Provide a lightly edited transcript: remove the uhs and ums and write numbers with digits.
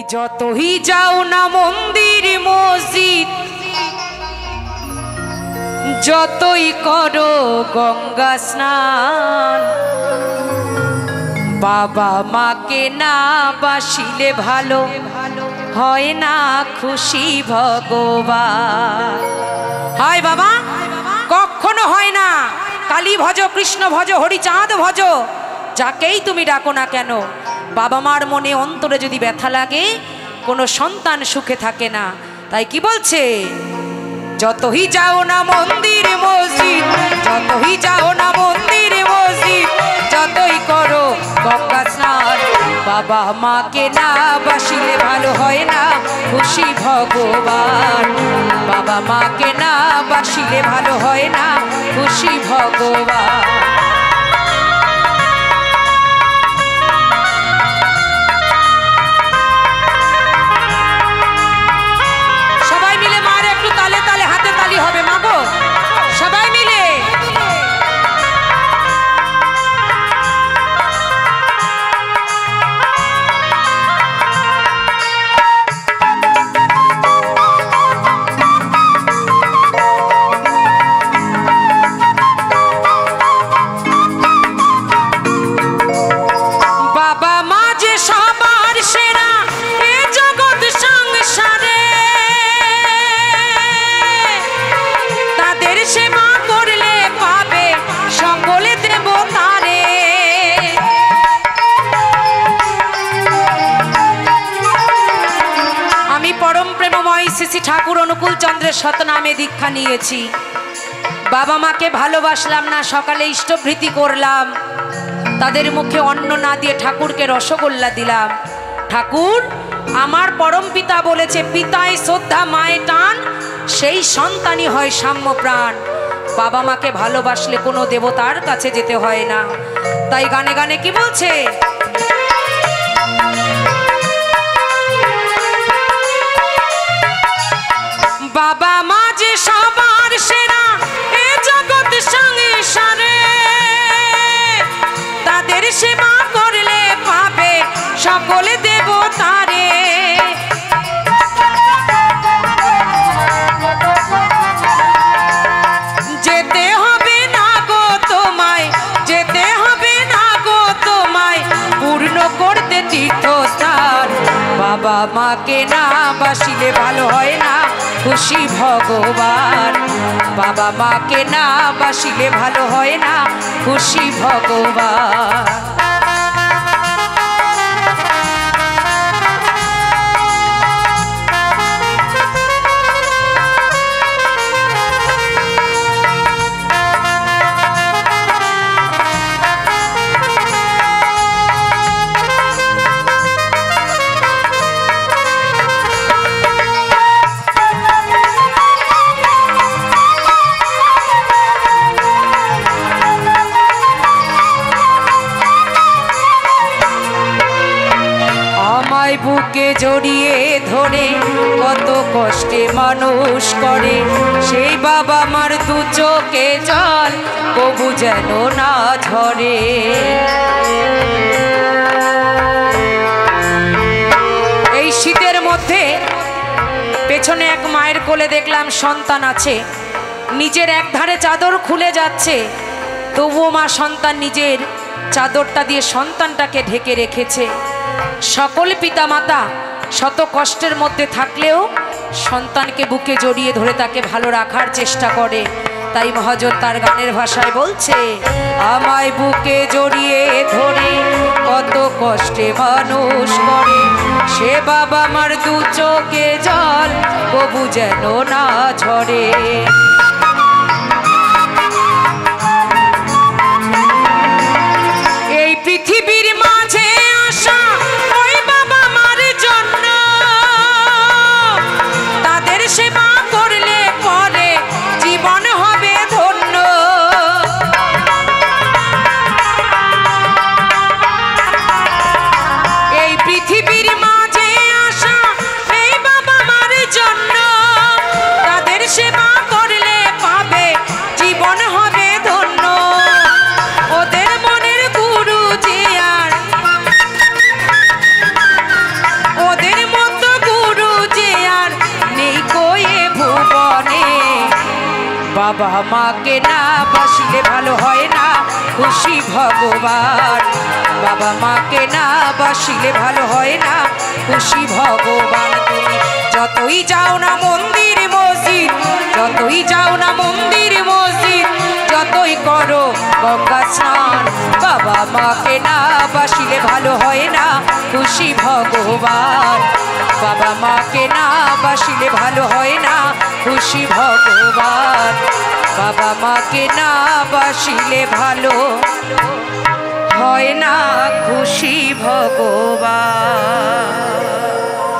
যতই যাও না মন্দির মসজিদ, যতই করো গঙ্গা স্নান, বাবা মাকে না বাসিলে ভালো হয় না খুশি ভগবান। হয় বাবা, কখনো হয় না। কালী ভজ, কৃষ্ণ ভজ, হরিচাঁদ ভজ, যাকেই তুমি ডাকো না কেন, বাবা মার মনে অন্তরে যদি ব্যথা লাগে, কোনো সন্তান সুখে থাকে না। তাই কি বলছে? যতই যাও না মন্দির মসজিদ, যতই যাও না মন্দির মসজিদ, যতই করো গঙ্গা স্নান, বাবা মাকে না বাসিলে ভালো হয় না খুশি ভগবান। বাবা মাকে না বাসিলে ভালো হয় না খুশি ভগবান। সবাই মিলে মার একটু তালে তালে হাতে তালি হবে মাগো, সবাই মিলে। বাবা মা যে সবার সেরা এ জগৎ সংসারে, তাদের সেবা করলে পাবে সকলে দেবতারে। আমি পরম প্রেমময় শ্রী শ্রী ঠাকুর অনুকূল চন্দ্রের শতনামে দীক্ষা নিয়েছি। বাবা মাকে ভালোবাসলাম না, সকালে ইষ্টভৃতি করলাম, তাদের মুখে অন্ন না দিয়ে ঠাকুরকে রসগোল্লা দিলাম। ঠাকুর আমার পরম পিতা বলেছে, পিতায় শ্রদ্ধা মায়ে টান, সেই সন্তানই হয় সাম্য প্রাণ। বাবা মাকে ভালোবাসলে কোনো দেবতার কাছে যেতে হয় না। তাই গানে গানে কি বলছে? বাবা মা যে সবার সেরা এ জগৎ সংসারে, তাদের সেবা করলে পাবে সকলে দেবতারে। যেতে হবে না গো তোমায়, যেতে হবে না গো তোমায় পূর্ণ করতে তীর্থস্থান। বাবা মাকে না বাসিলে ভালো হয় না খুশি ভগবান। বাবা মাকে না বাসিলে ভালো হয় না খুশি ভগবান। বুকে জড়িয়ে ধরে কত কষ্টে মানুষ করে, সেই বাবা মার দু চোখে জল কবু যেন না ঝরে। এই শীতের মধ্যে পেছনে এক মায়ের কোলে দেখলাম সন্তান আছে, নিজের এক ধারে চাদর খুলে যাচ্ছে, তবুও মা সন্তান নিজের চাদরটা দিয়ে সন্তানটাকে ঢেকে রেখেছে। সকল পিতামাতা শত কষ্টের মধ্যে থাকলেও সন্তানকে বুকে জড়িয়ে ধরে তাকে ভালো রাখার চেষ্টা করে। তাই মহাজন তার গানের ভাষায় বলছে, আমায় বুকে জড়িয়ে ধরে কত কষ্টে মানুষ করে, সে বাবা মার দু চোখে জল কবু যেন না ঝরে। এই পৃথিবীর মাঝে আসা ওই বাবা মার জন্য, তাদের সেবা করলে পরে জীবন হবে ধন্য। এই পৃথিবীর মাঝে আসা এই বাবা মার জন্য, তাদের সেবা করলে বাবা মাকে না বাসিলে ভালো হয় না খুশি ভগবান। বাবা মাকে না বাসিলে ভালো হয় না খুশি ভগবান। তুমি যতই যাও না মন্দির মসজিদ, যতই যাও না মন্দির মসজিদ, যতই করো গঙ্গা স্নান, বাবা মাকে না বাসিলে ভালো হয় না খুশি ভগবান। বাবা মাকে না বাসিলে ভালো হয় না খুশি ভগবান। বাবা মাকে না বাসিলে ভালো হয় না খুশি ভগবান।